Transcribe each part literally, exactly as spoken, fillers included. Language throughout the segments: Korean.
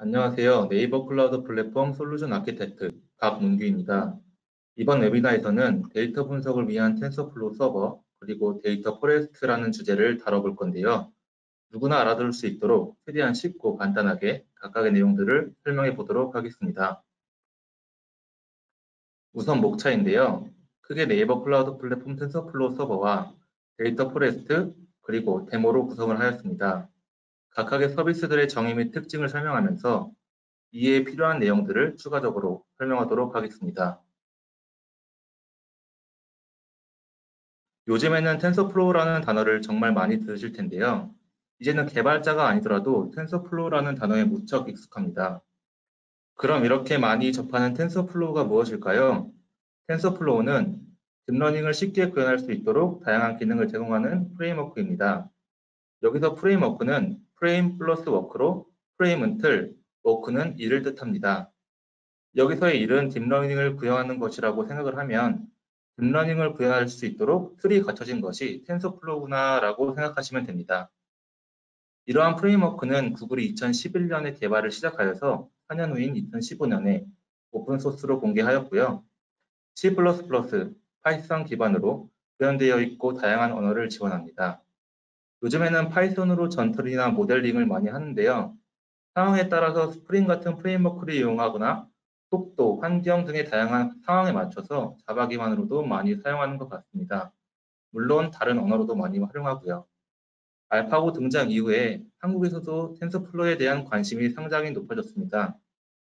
안녕하세요. 네이버 클라우드 플랫폼 솔루션 아키텍트 박문규입니다. 이번 웨비나에서는 데이터 분석을 위한 텐서플로우 서버 그리고 데이터 포레스트라는 주제를 다뤄볼 건데요. 누구나 알아들을 수 있도록 최대한 쉽고 간단하게 각각의 내용들을 설명해 보도록 하겠습니다. 우선 목차인데요. 크게 네이버 클라우드 플랫폼 텐서플로우 서버와 데이터 포레스트 그리고 데모로 구성을 하였습니다. 각각의 서비스들의 정의 및 특징을 설명하면서 이해에 필요한 내용들을 추가적으로 설명하도록 하겠습니다. 요즘에는 텐서플로우라는 단어를 정말 많이 들으실 텐데요. 이제는 개발자가 아니더라도 텐서플로우라는 단어에 무척 익숙합니다. 그럼 이렇게 많이 접하는 텐서플로우가 무엇일까요? 텐서플로우는 딥러닝을 쉽게 구현할 수 있도록 다양한 기능을 제공하는 프레임워크입니다. 여기서 프레임워크는 프레임 플러스 워크로 프레임은 틀, 워크는 일을 뜻합니다. 여기서의 일은 딥러닝을 구현하는 것이라고 생각을 하면 딥러닝을 구현할 수 있도록 틀이 갖춰진 것이 텐서플로우구나 라고 생각하시면 됩니다. 이러한 프레임워크는 구글이 이천십일 년에 개발을 시작하여서 사 년 후인 이천십오 년에 오픈소스로 공개하였고요. C 플러스 플러스, 파이썬 기반으로 구현되어 있고 다양한 언어를 지원합니다. 요즘에는 파이썬으로 전틀이나 모델링을 많이 하는데요. 상황에 따라서 스프링 같은 프레임워크를 이용하거나 속도, 환경 등의 다양한 상황에 맞춰서 자바 기반으로도 많이 사용하는 것 같습니다. 물론 다른 언어로도 많이 활용하고요. 알파고 등장 이후에 한국에서도 텐서플로우에 대한 관심이 상당히 높아졌습니다.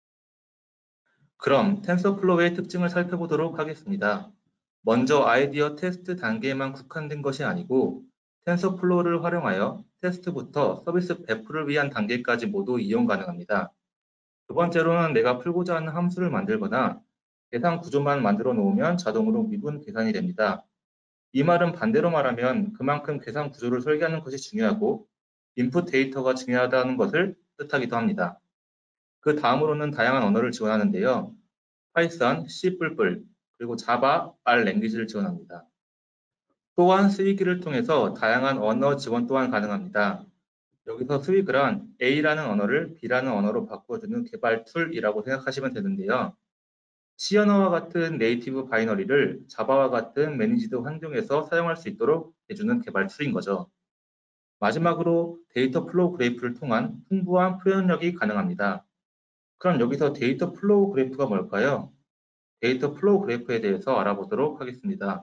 그럼 텐서플로우의 특징을 살펴보도록 하겠습니다. 먼저 아이디어 테스트 단계에만 국한된 것이 아니고 텐서플로우를 활용하여 테스트부터 서비스 배포를 위한 단계까지 모두 이용 가능합니다. 두 번째로는 내가 풀고자 하는 함수를 만들거나 계산 구조만 만들어 놓으면 자동으로 미분 계산이 됩니다. 이 말은 반대로 말하면 그만큼 계산 구조를 설계하는 것이 중요하고 인풋 데이터가 중요하다는 것을 뜻하기도 합니다. 그 다음으로는 다양한 언어를 지원하는데요. 파이썬, C++, 그리고 자바, R 랭귀지를 지원합니다. 또한 스위그를 통해서 다양한 언어 지원 또한 가능합니다. 여기서 스위그란 A라는 언어를 B라는 언어로 바꿔주는 개발 툴이라고 생각하시면 되는데요. C 언어와 같은 네이티브 바이너리를 자바와 같은 매니지드 환경에서 사용할 수 있도록 해주는 개발 툴인 거죠. 마지막으로 데이터 플로우 그래프를 통한 풍부한 표현력이 가능합니다. 그럼 여기서 데이터 플로우 그래프가 뭘까요? 데이터 플로우 그래프에 대해서 알아보도록 하겠습니다.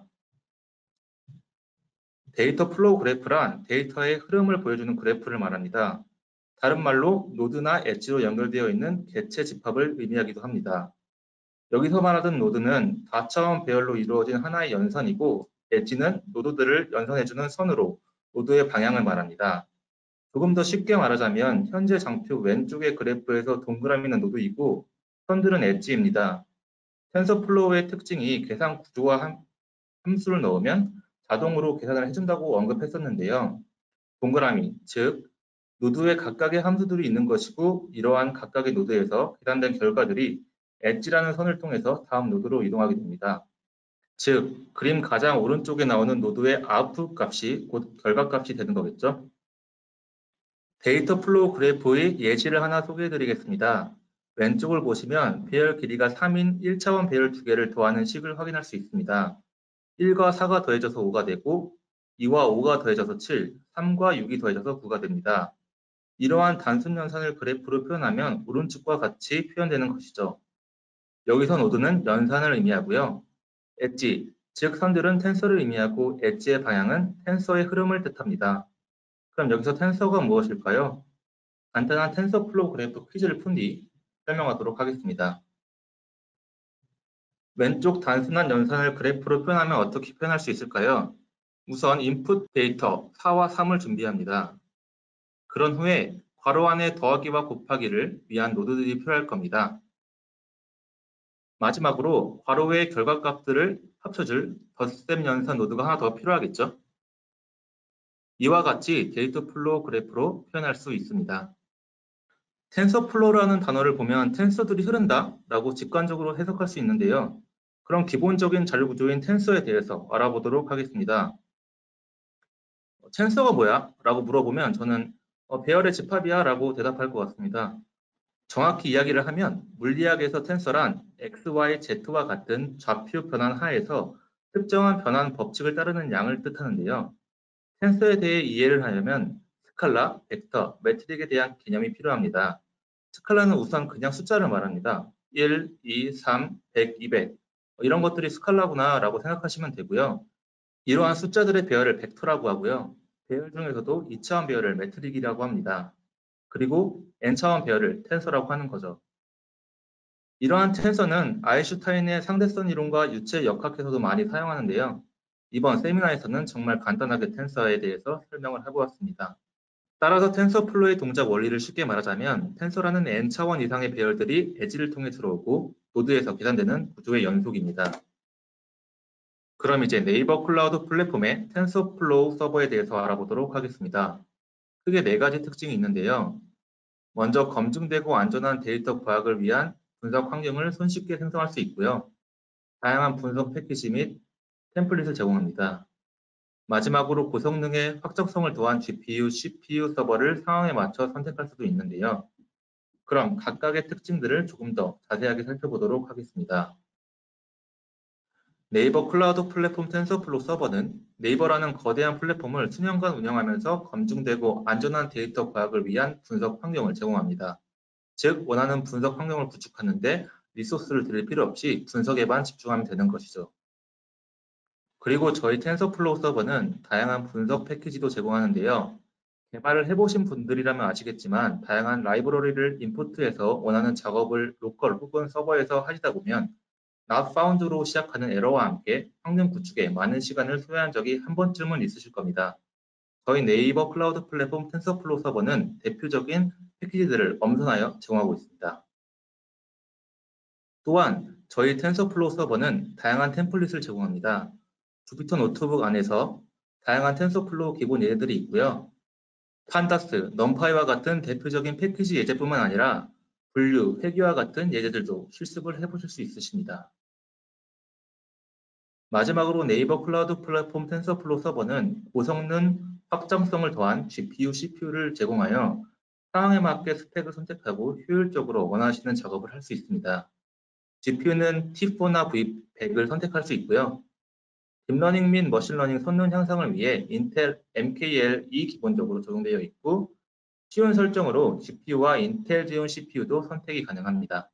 데이터 플로우 그래프란 데이터의 흐름을 보여주는 그래프를 말합니다. 다른 말로 노드나 엣지로 연결되어 있는 개체 집합을 의미하기도 합니다. 여기서 말하던 노드는 다차원 배열로 이루어진 하나의 연선이고 엣지는 노드들을 연선해주는 선으로 노드의 방향을 말합니다. 조금 더 쉽게 말하자면 현재 장표 왼쪽의 그래프에서 동그라미는 노드이고 선들은 엣지입니다. 텐서플로우의 특징이 계산 구조와 함수를 넣으면 자동으로 계산을 해준다고 언급했었는데요. 동그라미, 즉 노드에 각각의 함수들이 있는 것이고 이러한 각각의 노드에서 계산된 결과들이 엣지라는 선을 통해서 다음 노드로 이동하게 됩니다. 즉 그림 가장 오른쪽에 나오는 노드의 아웃풋 값이 곧 결과값이 되는 거겠죠. 데이터 플로우 그래프의 예시를 하나 소개해 드리겠습니다. 왼쪽을 보시면 배열 길이가 삼인 일 차원 배열 두 개를 더하는 식을 확인할 수 있습니다. 일과 사가 더해져서 오가 되고 이와 오가 더해져서 칠, 삼과 육이 더해져서 구가 됩니다. 이러한 단순 연산을 그래프로 표현하면 오른쪽과 같이 표현되는 것이죠. 여기서 노드는 연산을 의미하고요. 엣지, 즉 선들은 텐서를 의미하고 엣지의 방향은 텐서의 흐름을 뜻합니다. 그럼 여기서 텐서가 무엇일까요? 간단한 텐서플로우 그래프 퀴즈를 푼 뒤 설명하도록 하겠습니다. 왼쪽 단순한 연산을 그래프로 표현하면 어떻게 표현할 수 있을까요? 우선 인풋 데이터 사와 삼을 준비합니다. 그런 후에 괄호 안에 더하기와 곱하기를 위한 노드들이 필요할 겁니다. 마지막으로 괄호의 결과값들을 합쳐줄 덧셈 연산 노드가 하나 더 필요하겠죠? 이와 같이 데이터 플로우 그래프로 표현할 수 있습니다. 텐서플로우라는 단어를 보면 텐서들이 흐른다 라고 직관적으로 해석할 수 있는데요. 그럼 기본적인 자료 구조인 텐서에 대해서 알아보도록 하겠습니다. 텐서가 뭐야? 라고 물어보면 저는 어, 배열의 집합이야 라고 대답할 것 같습니다. 정확히 이야기를 하면 물리학에서 텐서란 엑스, 와이, 제트와 같은 좌표 변환 하에서 특정한 변환 법칙을 따르는 양을 뜻하는데요. 텐서에 대해 이해를 하려면 스칼라, 벡터, 매트릭에 대한 개념이 필요합니다. 스칼라는 우선 그냥 숫자를 말합니다. 일, 이, 삼, 백, 이백 이런 것들이 스칼라구나 라고 생각하시면 되고요. 이러한 숫자들의 배열을 벡터라고 하고요. 배열 중에서도 이 차원 배열을 매트릭이라고 합니다. 그리고 엔 차원 배열을 텐서라고 하는 거죠. 이러한 텐서는 아인슈타인의 상대성 이론과 유체 역학에서도 많이 사용하는데요. 이번 세미나에서는 정말 간단하게 텐서에 대해서 설명을 해보았습니다. 따라서 텐서플로의 동작 원리를 쉽게 말하자면 텐서라는 엔 차원 이상의 배열들이 엣지를 통해 들어오고 노드에서 계산되는 구조의 연속입니다. 그럼 이제 네이버 클라우드 플랫폼의 텐서플로우 서버에 대해서 알아보도록 하겠습니다. 크게 네 가지 특징이 있는데요. 먼저 검증되고 안전한 데이터 과학을 위한 분석 환경을 손쉽게 생성할 수 있고요. 다양한 분석 패키지 및 템플릿을 제공합니다. 마지막으로 고성능의 확정성을 더한 지피유, 씨피유 서버를 상황에 맞춰 선택할 수도 있는데요. 그럼 각각의 특징들을 조금 더 자세하게 살펴보도록 하겠습니다. 네이버 클라우드 플랫폼 텐서플로우 서버는 네이버라는 거대한 플랫폼을 수년간 운영하면서 검증되고 안전한 데이터 과학을 위한 분석 환경을 제공합니다. 즉, 원하는 분석 환경을 구축하는데 리소스를 들일 필요 없이 분석에만 집중하면 되는 것이죠. 그리고 저희 텐서플로우 서버는 다양한 분석 패키지도 제공하는데요. 개발을 해보신 분들이라면 아시겠지만 다양한 라이브러리를 인포트해서 원하는 작업을 로컬 혹은 서버에서 하시다 보면 not found로 시작하는 에러와 함께 환경 구축에 많은 시간을 소요한 적이 한 번쯤은 있으실 겁니다. 저희 네이버 클라우드 플랫폼 텐서플로우 서버는 대표적인 패키지들을 엄선하여 제공하고 있습니다. 또한 저희 텐서플로우 서버는 다양한 템플릿을 제공합니다. 주피터 노트북 안에서 다양한 텐서플로우 기본 예제들이 있고요. 판다스, 넘파이와 같은 대표적인 패키지 예제뿐만 아니라 분류, 회귀와 같은 예제들도 실습을 해보실 수 있으십니다. 마지막으로 네이버 클라우드 플랫폼 텐서플로우 서버는 고성능 확장성을 더한 지피유, 씨피유를 제공하여 상황에 맞게 스펙을 선택하고 효율적으로 원하시는 작업을 할 수 있습니다. 지피유는 티 포나 브이 백을 선택할 수 있고요. 딥러닝 및 머신러닝 성능 향상을 위해 인텔 엠케이엘이 기본적으로 적용되어 있고 쉬운 설정으로 지피유와 인텔 제온 씨피유도 선택이 가능합니다.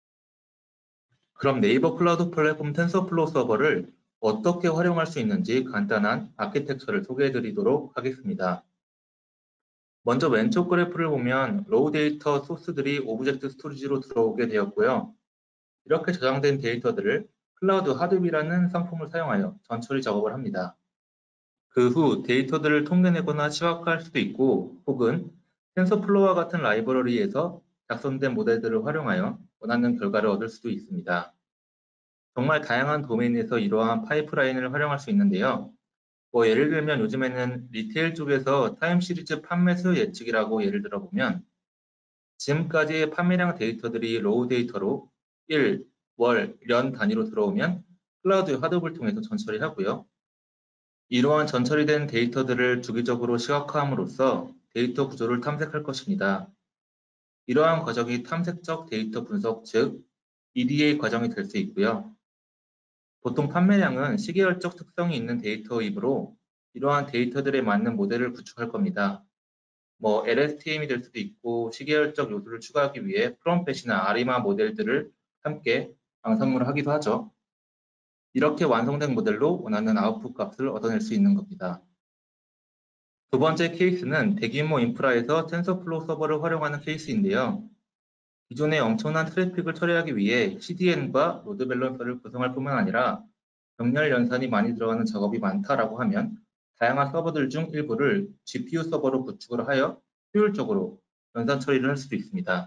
그럼 네이버 클라우드 플랫폼 텐서플로우 서버를 어떻게 활용할 수 있는지 간단한 아키텍처를 소개해 드리도록 하겠습니다. 먼저 왼쪽 그래프를 보면 로우 데이터 소스들이 오브젝트 스토리지로 들어오게 되었고요. 이렇게 저장된 데이터들을 클라우드 하드비라는 상품을 사용하여 전처리 작업을 합니다. 그 후 데이터들을 통계내거나 시각화할 수도 있고 혹은 텐서플로우와 같은 라이브러리에서 작성된 모델들을 활용하여 원하는 결과를 얻을 수도 있습니다. 정말 다양한 도메인에서 이러한 파이프라인을 활용할 수 있는데요. 뭐 예를 들면 요즘에는 리테일 쪽에서 타임 시리즈 판매수 예측이라고 예를 들어보면 지금까지의 판매량 데이터들이 로우 데이터로 일, 월, 년 단위로 들어오면 클라우드 하드업을 통해서 전처리하고요. 이러한 전처리된 데이터들을 주기적으로 시각화함으로써 데이터 구조를 탐색할 것입니다. 이러한 과정이 탐색적 데이터 분석, 즉 이디에이 과정이 될 수 있고요. 보통 판매량은 시계열적 특성이 있는 데이터이므로 이러한 데이터들에 맞는 모델을 구축할 겁니다. 뭐 엘에스티엠이 될 수도 있고 시계열적 요소를 추가하기 위해 프롬펫이나 아리마 모델들을 함께 양산을 하기도 하죠. 이렇게 완성된 모델로 원하는 아웃풋 값을 얻어낼 수 있는 겁니다. 두 번째 케이스는 대규모 인프라에서 텐서플로우 서버를 활용하는 케이스인데요. 기존의 엄청난 트래픽을 처리하기 위해 씨디엔과 로드 밸런서를 구성할 뿐만 아니라 병렬 연산이 많이 들어가는 작업이 많다라고 하면 다양한 서버들 중 일부를 지피유 서버로 구축을 하여 효율적으로 연산 처리를 할 수도 있습니다.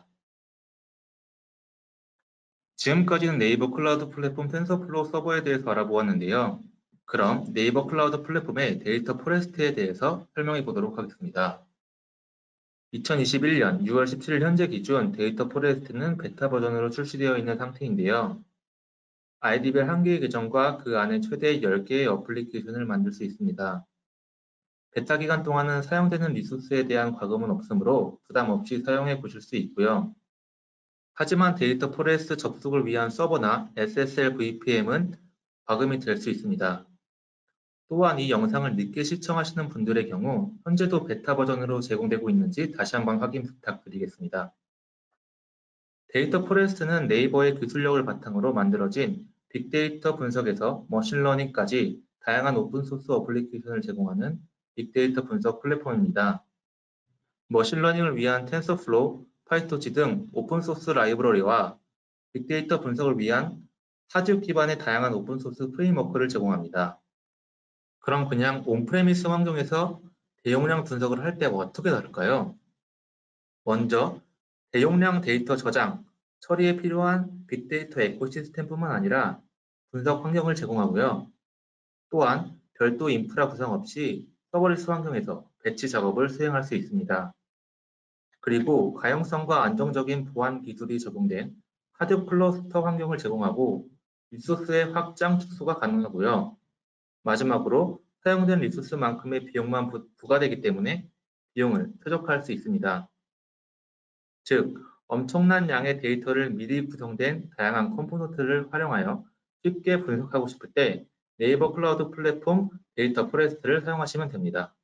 지금까지는 네이버 클라우드 플랫폼 텐서플로우 서버에 대해서 알아보았는데요. 그럼 네이버 클라우드 플랫폼의 데이터 포레스트에 대해서 설명해 보도록 하겠습니다. 이천이십일 년 유월 십칠일 현재 기준 데이터 포레스트는 베타 버전으로 출시되어 있는 상태인데요. 아이디별 한 개의 계정과 그 안에 최대 열 개의 어플리케이션을 만들 수 있습니다. 베타 기간 동안은 사용되는 리소스에 대한 과금은 없으므로 부담 없이 사용해 보실 수 있고요. 하지만 데이터 포레스트 접속을 위한 서버나 에스에스엘 브이피엠은 과금이 될 수 있습니다. 또한 이 영상을 늦게 시청하시는 분들의 경우 현재도 베타 버전으로 제공되고 있는지 다시 한번 확인 부탁드리겠습니다. 데이터 포레스트는 네이버의 기술력을 바탕으로 만들어진 빅데이터 분석에서 머신러닝까지 다양한 오픈소스 어플리케이션을 제공하는 빅데이터 분석 플랫폼입니다. 머신러닝을 위한 텐서플로우, 파이토치 등 오픈소스 라이브러리와 빅데이터 분석을 위한 하드웨어 기반의 다양한 오픈소스 프레임워크를 제공합니다. 그럼 그냥 온프레미스 환경에서 대용량 분석을 할 때와 어떻게 다를까요? 먼저 대용량 데이터 저장, 처리에 필요한 빅데이터 에코시스템뿐만 아니라 분석 환경을 제공하고요. 또한 별도 인프라 구성 없이 서버리스 환경에서 배치 작업을 수행할 수 있습니다. 그리고 가용성과 안정적인 보안 기술이 적용된 하드 클러스터 환경을 제공하고 리소스의 확장 축소가 가능하고요. 마지막으로 사용된 리소스만큼의 비용만 부, 부과되기 때문에 비용을 최적화할 수 있습니다. 즉, 엄청난 양의 데이터를 미리 구성된 다양한 컴포넌트를 활용하여 쉽게 분석하고 싶을 때 네이버 클라우드 플랫폼 데이터 포레스트를 사용하시면 됩니다.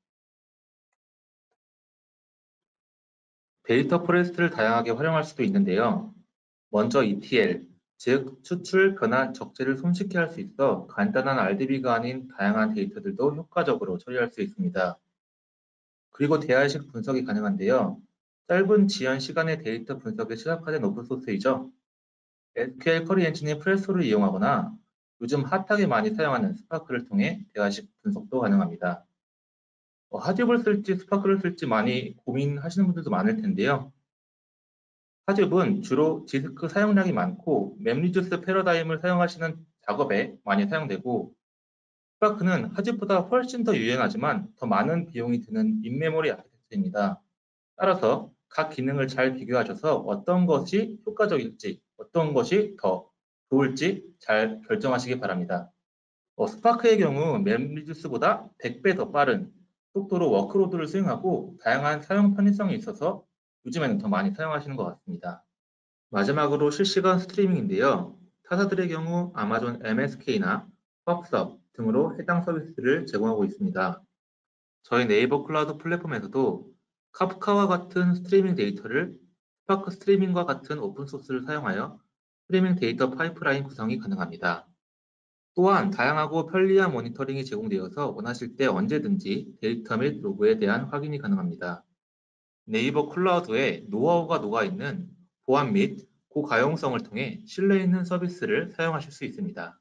데이터 포레스트를 다양하게 활용할 수도 있는데요. 먼저 이티엘, 즉 추출, 변환, 적재를 손쉽게 할 수 있어 간단한 알디비가 아닌 다양한 데이터들도 효과적으로 처리할 수 있습니다. 그리고 대화식 분석이 가능한데요. 짧은 지연 시간의 데이터 분석에 최적화된 오픈소스이죠. 에스큐엘 쿼리 엔진의 프레소를 이용하거나 요즘 핫하게 많이 사용하는 스파크를 통해 대화식 분석도 가능합니다. 어, 하둡을 쓸지 스파크를 쓸지 많이 고민하시는 분들도 많을 텐데요. 하둡은 주로 디스크 사용량이 많고 맵리듀스 패러다임을 사용하시는 작업에 많이 사용되고, 스파크는 하둡보다 훨씬 더 유연하지만 더 많은 비용이 드는 인메모리 아키텍처입니다. 따라서 각 기능을 잘 비교하셔서 어떤 것이 효과적일지, 어떤 것이 더 좋을지 잘 결정하시기 바랍니다. 어, 스파크의 경우 맵리듀스보다 백 배 더 빠른 속도로 워크로드를 수행하고 다양한 사용 편의성이 있어서 요즘에는 더 많이 사용하시는 것 같습니다. 마지막으로 실시간 스트리밍인데요. 타사들의 경우 아마존 엠에스케이나 펍섭 등으로 해당 서비스를 제공하고 있습니다. 저희 네이버 클라우드 플랫폼에서도 카프카와 같은 스트리밍 데이터를 스파크 스트리밍과 같은 오픈소스를 사용하여 스트리밍 데이터 파이프라인 구성이 가능합니다. 또한 다양하고 편리한 모니터링이 제공되어서 원하실 때 언제든지 데이터 및 로그에 대한 확인이 가능합니다. 네이버 클라우드에 노하우가 녹아있는 보안 및 고가용성을 통해 신뢰 있는 서비스를 사용하실 수 있습니다.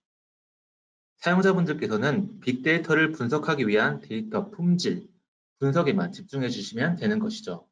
사용자분들께서는 빅데이터를 분석하기 위한 데이터 품질, 분석에만 집중해 주시면 되는 것이죠.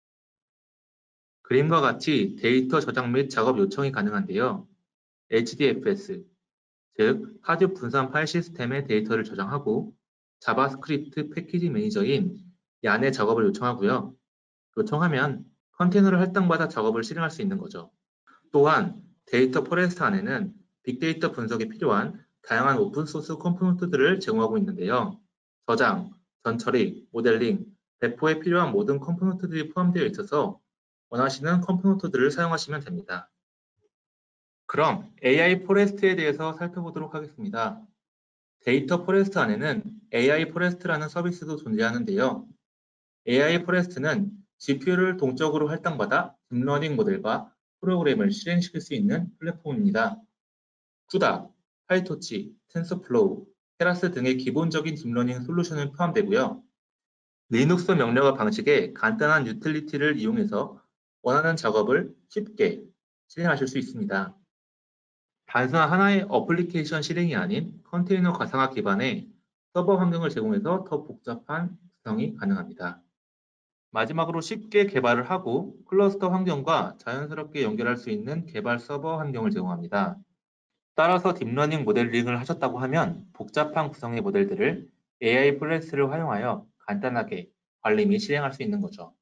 그림과 같이 데이터 저장 및 작업 요청이 가능한데요. 에이치디에프에스, 즉 하드 분산 파일 시스템의 데이터를 저장하고 자바스크립트 패키지 매니저인 얀의 작업을 요청하고요. 요청하면 컨테이너를 할당받아 작업을 실행할 수 있는 거죠. 또한 데이터 포레스트 안에는 빅데이터 분석에 필요한 다양한 오픈소스 컴포넌트들을 제공하고 있는데요. 저장, 전처리, 모델링, 배포에 필요한 모든 컴포넌트들이 포함되어 있어서 원하시는 컴포넌트들을 사용하시면 됩니다. 그럼 에이아이 포레스트에 대해서 살펴보도록 하겠습니다. 데이터 포레스트 안에는 에이아이 포레스트라는 서비스도 존재하는데요. 에이아이 포레스트는 지피유를 동적으로 할당받아 딥러닝 모델과 프로그램을 실행시킬 수 있는 플랫폼입니다. 쿠다, 파이토치, 텐서플로우, 테라스 등의 기본적인 딥러닝 솔루션을 포함되고요. 리눅스 명령어 방식의 간단한 유틸리티를 이용해서 원하는 작업을 쉽게 실행하실 수 있습니다. 단순한 하나의 어플리케이션 실행이 아닌 컨테이너 가상화 기반의 서버 환경을 제공해서 더 복잡한 구성이 가능합니다. 마지막으로 쉽게 개발을 하고 클러스터 환경과 자연스럽게 연결할 수 있는 개발 서버 환경을 제공합니다. 따라서 딥러닝 모델링을 하셨다고 하면 복잡한 구성의 모델들을 에이아이 포레스트를 활용하여 간단하게 관리 및 실행할 수 있는 거죠.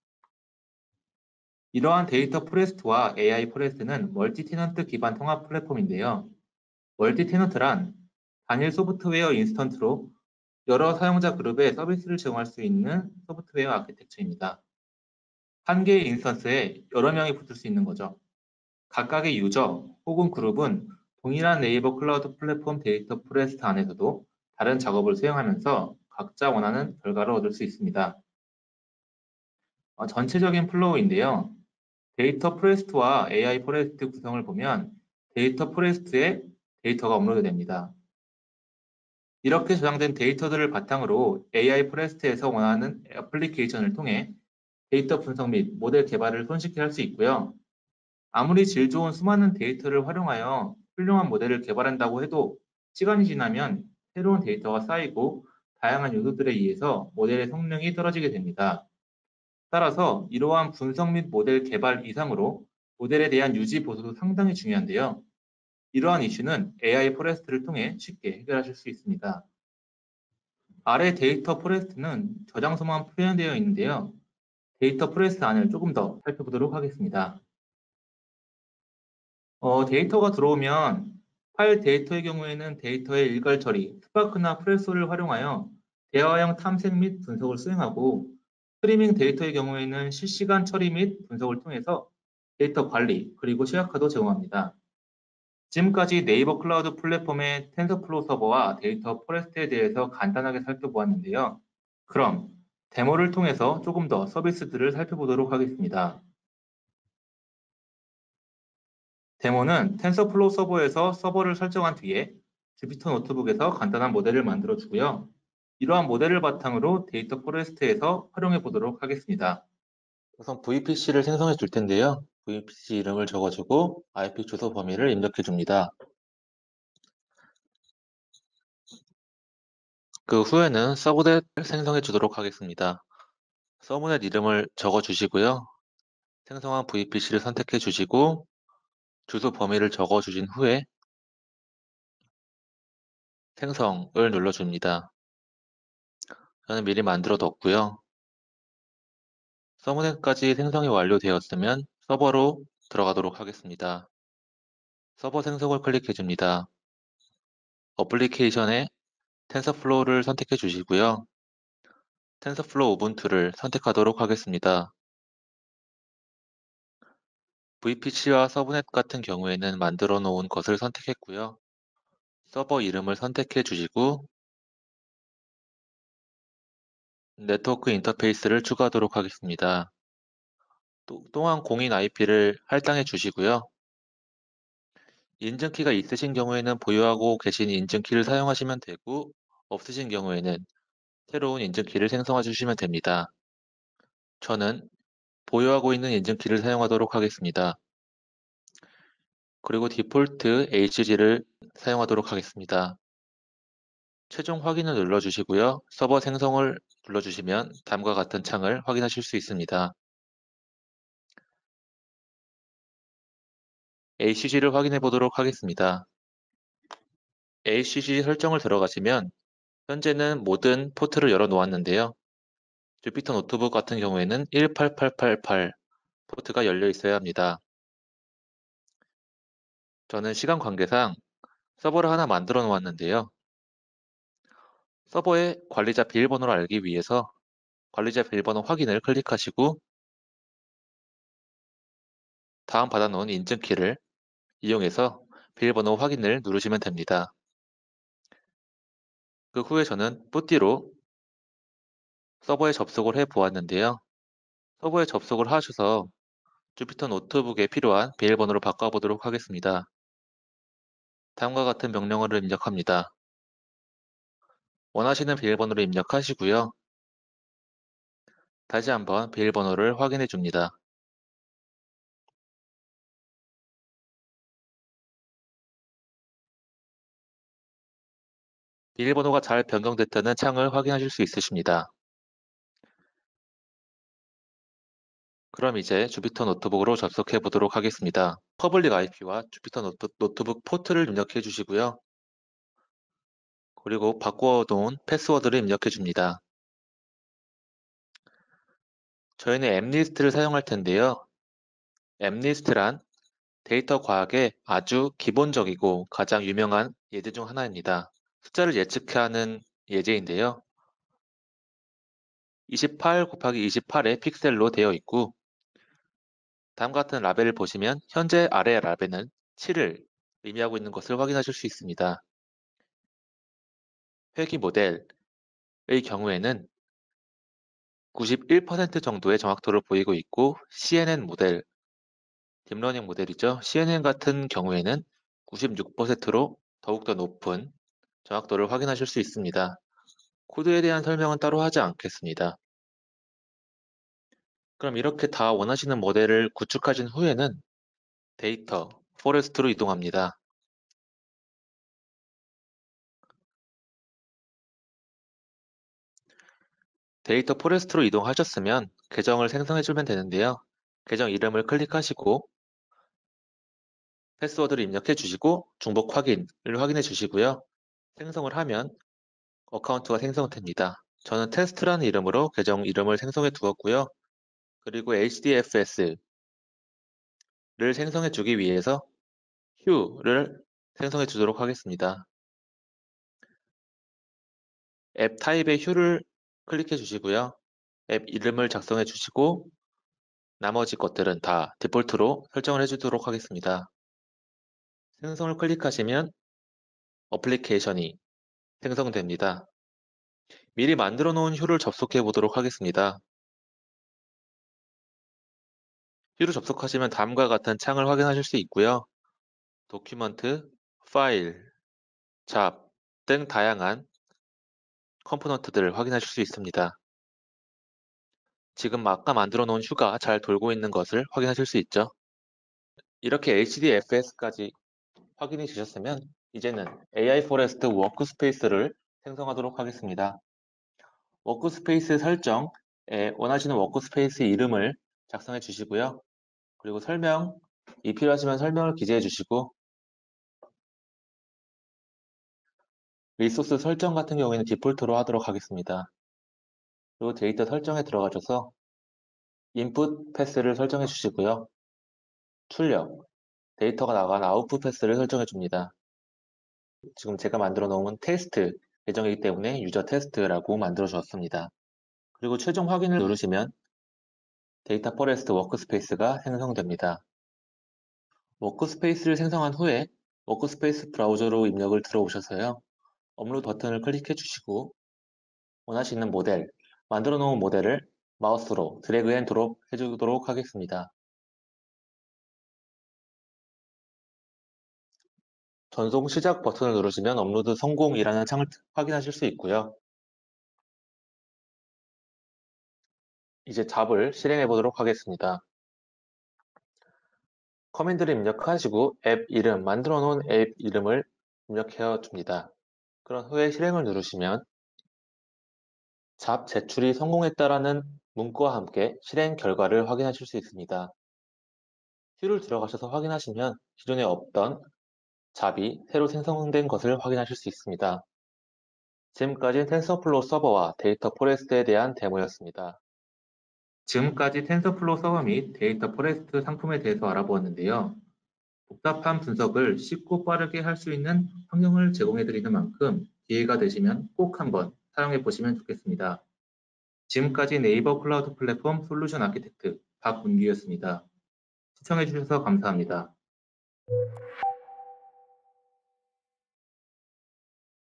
이러한 데이터 포레스트와 에이아이 포레스트는 멀티 테넌트 기반 통합 플랫폼인데요. 멀티 테넌트란 단일 소프트웨어 인스턴트로 여러 사용자 그룹에 서비스를 제공할 수 있는 소프트웨어 아키텍처입니다. 한 개의 인스턴스에 여러 명이 붙을 수 있는 거죠. 각각의 유저 혹은 그룹은 동일한 네이버 클라우드 플랫폼 데이터 포레스트 안에서도 다른 작업을 수행하면서 각자 원하는 결과를 얻을 수 있습니다. 어, 전체적인 플로우인데요. 데이터 포레스트와 에이아이 포레스트 구성을 보면 데이터 포레스트에 데이터가 업로드됩니다. 이렇게 저장된 데이터들을 바탕으로 에이아이 포레스트에서 원하는 애플리케이션을 통해 데이터 분석 및 모델 개발을 손쉽게 할 수 있고요. 아무리 질 좋은 수많은 데이터를 활용하여 훌륭한 모델을 개발한다고 해도 시간이 지나면 새로운 데이터가 쌓이고 다양한 요소들에 의해서 모델의 성능이 떨어지게 됩니다. 따라서 이러한 분석 및 모델 개발 이상으로 모델에 대한 유지 보수도 상당히 중요한데요. 이러한 이슈는 에이아이 포레스트를 통해 쉽게 해결하실 수 있습니다. 아래 데이터 포레스트는 저장소만 표현되어 있는데요. 데이터 포레스트 안을 조금 더 살펴보도록 하겠습니다. 어, 데이터가 들어오면 파일 데이터의 경우에는 데이터의 일괄 처리, 스파크나 프레소를 활용하여 대화형 탐색 및 분석을 수행하고 스트리밍 데이터의 경우에는 실시간 처리 및 분석을 통해서 데이터 관리 그리고 시각화도 제공합니다. 지금까지 네이버 클라우드 플랫폼의 텐서플로우 서버와 데이터 포레스트에 대해서 간단하게 살펴보았는데요. 그럼 데모를 통해서 조금 더 서비스들을 살펴보도록 하겠습니다. 데모는 텐서플로우 서버에서 서버를 설정한 뒤에 주피터 노트북에서 간단한 모델을 만들어 주고요. 이러한 모델을 바탕으로 데이터 포레스트에서 활용해 보도록 하겠습니다. 우선 브이피씨를 생성해 줄 텐데요. 브이피씨 이름을 적어주고 아이피 주소 범위를 입력해 줍니다. 그 후에는 서브넷을 생성해 주도록 하겠습니다. 서브넷 이름을 적어 주시고요. 생성한 브이피씨를 선택해 주시고 주소 범위를 적어 주신 후에 생성을 눌러줍니다. 저는 미리 만들어 뒀고요. 서브넷까지 생성이 완료되었으면 서버로 들어가도록 하겠습니다. 서버 생성을 클릭해 줍니다. 어플리케이션에 텐서플로우를 선택해 주시고요. 텐서플로우 우분투를 선택하도록 하겠습니다. 브이피씨와 서브넷 같은 경우에는 만들어 놓은 것을 선택했고요. 서버 이름을 선택해 주시고 네트워크 인터페이스를 추가하도록 하겠습니다. 또, 또한 공인 아이피를 할당해 주시고요. 인증키가 있으신 경우에는 보유하고 계신 인증키를 사용하시면 되고 없으신 경우에는 새로운 인증키를 생성해 주시면 됩니다. 저는 보유하고 있는 인증키를 사용하도록 하겠습니다. 그리고 디폴트 에이치지를 사용하도록 하겠습니다. 최종 확인을 눌러주시고요. 서버 생성을 눌러주시면 다음과 같은 창을 확인하실 수 있습니다. 에이씨지를 확인해 보도록 하겠습니다. 에이씨지 설정을 들어가시면 현재는 모든 포트를 열어 놓았는데요. 주피터 노트북 같은 경우에는 일팔팔팔팔 포트가 열려 있어야 합니다. 저는 시간 관계상 서버를 하나 만들어 놓았는데요. 서버의 관리자 비밀번호를 알기 위해서 관리자 비밀번호 확인을 클릭하시고 다음 받아놓은 인증키를 이용해서 비밀번호 확인을 누르시면 됩니다. 그 후에 저는 뿌띠로 서버에 접속을 해 보았는데요. 서버에 접속을 하셔서 주피터 노트북에 필요한 비밀번호를 바꿔보도록 하겠습니다. 다음과 같은 명령어를 입력합니다. 원하시는 비밀번호를 입력하시고요. 다시 한번 비밀번호를 확인해 줍니다. 비밀번호가 잘 변경됐다는 창을 확인하실 수 있으십니다. 그럼 이제 주피터 노트북으로 접속해 보도록 하겠습니다. 퍼블릭 아이피와 주피터 노트, 노트북 포트를 입력해 주시고요. 그리고 바꿔놓은 패스워드를 입력해 줍니다. 저희는 엠리스트를 사용할 텐데요. 엠리스트란 데이터 과학의 아주 기본적이고 가장 유명한 예제 중 하나입니다. 숫자를 예측하는 예제인데요. 이십팔 곱하기 이십팔의 픽셀로 되어 있고 다음과 같은 라벨을 보시면 현재 아래 라벨은 칠을 의미하고 있는 것을 확인하실 수 있습니다. 회귀 모델의 경우에는 구십일 퍼센트 정도의 정확도를 보이고 있고 씨엔엔 모델, 딥러닝 모델이죠. 씨엔엔 같은 경우에는 구십육 퍼센트로 더욱더 높은 정확도를 확인하실 수 있습니다. 코드에 대한 설명은 따로 하지 않겠습니다. 그럼 이렇게 다 원하시는 모델을 구축하신 후에는 데이터, 포레스트로 이동합니다. 데이터 포레스트로 이동하셨으면 계정을 생성해주면 되는데요. 계정 이름을 클릭하시고 패스워드를 입력해 주시고 중복 확인을 확인해 주시고요. 생성을 하면 어카운트가 생성됩니다. 저는 테스트라는 이름으로 계정 이름을 생성해 두었고요. 그리고 에이치디에프에스를 생성해 주기 위해서 휴를 생성해 주도록 하겠습니다. 앱 타입의 휴를 클릭해 주시고요. 앱 이름을 작성해 주시고 나머지 것들은 다 디폴트로 설정을 해주도록 하겠습니다. 생성을 클릭하시면 어플리케이션이 생성됩니다. 미리 만들어 놓은 휴를 접속해 보도록 하겠습니다. 휴를 접속하시면 다음과 같은 창을 확인하실 수 있고요. 도큐먼트, 파일, 잡 등 다양한 컴포넌트들을 확인하실 수 있습니다. 지금 아까 만들어 놓은 휴가 잘 돌고 있는 것을 확인하실 수 있죠. 이렇게 에이치디에프에스까지 확인이 되셨으면 이제는 에이아이 포레스트 워크스페이스를 생성하도록 하겠습니다. 워크스페이스 설정에 원하시는 워크스페이스 이름을 작성해 주시고요. 그리고 설명이 필요하시면 설명을 기재해 주시고 리소스 설정 같은 경우에는 디폴트로 하도록 하겠습니다. 그리고 데이터 설정에 들어가셔서 인풋 패스를 설정해 주시고요. 출력, 데이터가 나간 아웃풋 패스를 설정해 줍니다. 지금 제가 만들어 놓은 테스트 계정이기 때문에 유저 테스트라고 만들어 주었습니다. 그리고 최종 확인을 누르시면 데이터 포레스트 워크스페이스가 생성됩니다. 워크스페이스를 생성한 후에 워크스페이스 브라우저로 입력을 들어오셔서요. 업로드 버튼을 클릭해 주시고 원하시는 모델, 만들어 놓은 모델을 마우스로 드래그 앤 드롭 해주도록 하겠습니다. 전송 시작 버튼을 누르시면 업로드 성공이라는 창을 확인하실 수 있고요. 이제 잡을 실행해 보도록 하겠습니다. 커맨드를 입력하시고 앱 이름, 만들어 놓은 앱 이름을 입력해 줍니다. 그런 후에 실행을 누르시면 잡 제출이 성공했다라는 문구와 함께 실행 결과를 확인하실 수 있습니다. 휴를 들어가셔서 확인하시면 기존에 없던 잡이 새로 생성된 것을 확인하실 수 있습니다. 지금까지 텐서플로우 서버와 데이터 포레스트에 대한 데모였습니다. 지금까지 텐서플로우 서버 및 데이터 포레스트 상품에 대해서 알아보았는데요. 복잡한 분석을 쉽고 빠르게 할 수 있는 환경을 제공해 드리는 만큼 기회가 되시면 꼭 한번 사용해 보시면 좋겠습니다. 지금까지 네이버 클라우드 플랫폼 솔루션 아키텍트 박문기였습니다. 시청해 주셔서 감사합니다.